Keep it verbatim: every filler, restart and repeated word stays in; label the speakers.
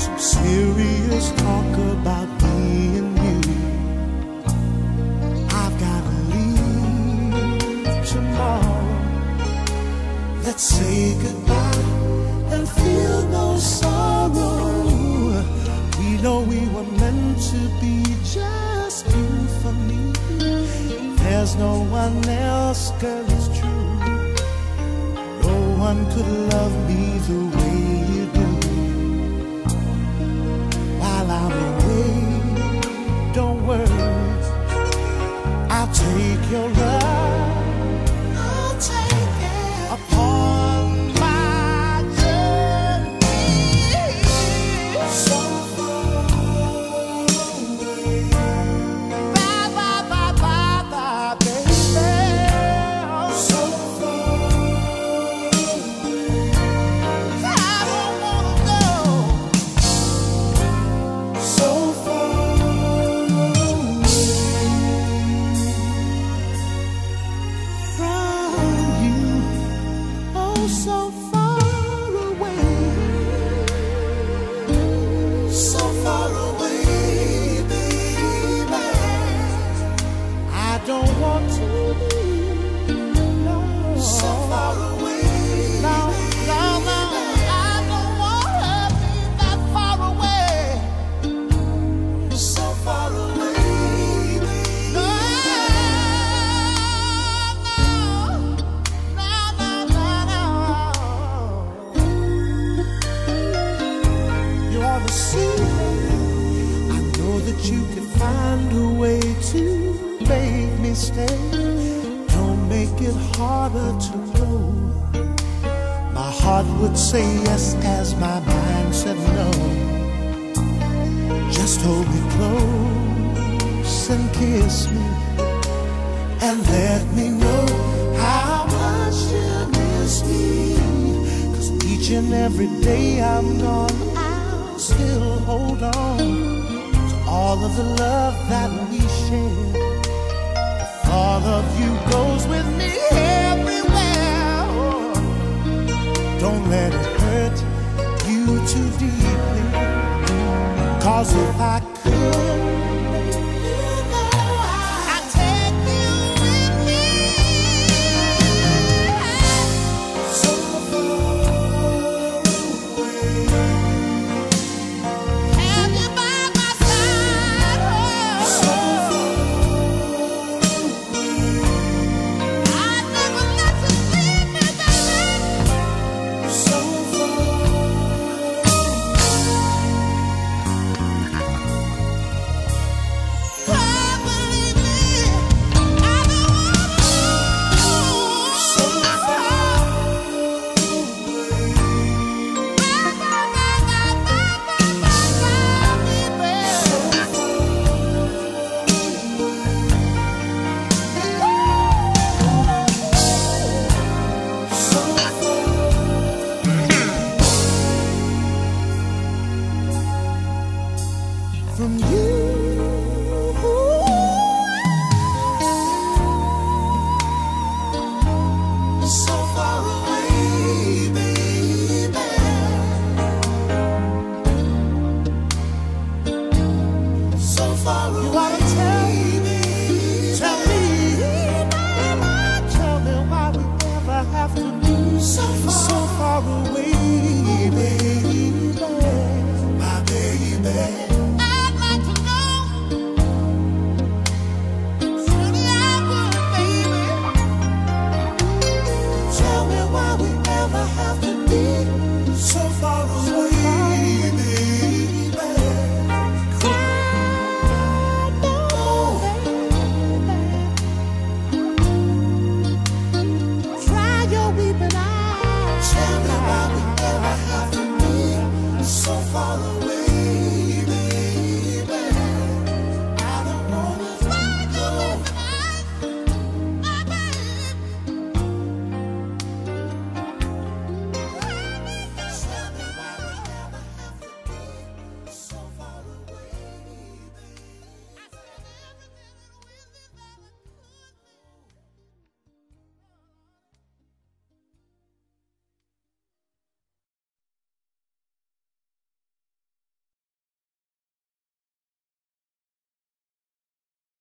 Speaker 1: some serious talk about me and you. I've gotta leave tomorrow. Let's say goodbye and feel no sorrow. We know we were meant to be, just you for me. There's no one else, girl, it's true. No one could love me the way you do. While I'm away, don't worry, I'll take your love, I'll take it upon my journey. So far away, bye, bye, bye, bye, bye, baby. So far away, I don't wanna go. So far away from you, oh, so far away, so far away, baby. I don't want to be, no. So far away, no, no, no. I don't want to be that far away. So far away, baby. No, no, no, no, no, no. You are the sea. I know that you can find a way to make me stay. Don't make it harder to know. My heart would say yes as my mind said no. Just hold me close and kiss me, and let me know how much you miss me. 'Cause each and every day I'm gone, I'll still hold on to all of the love that we share. The thought of you goes with me everywhere. Oh, don't let it hurt you too deeply. 'Cause if I could, you know I'd take you with me. So far away, have you by my side. Oh, so far away, I'd never let you leave me, baby. So far from you.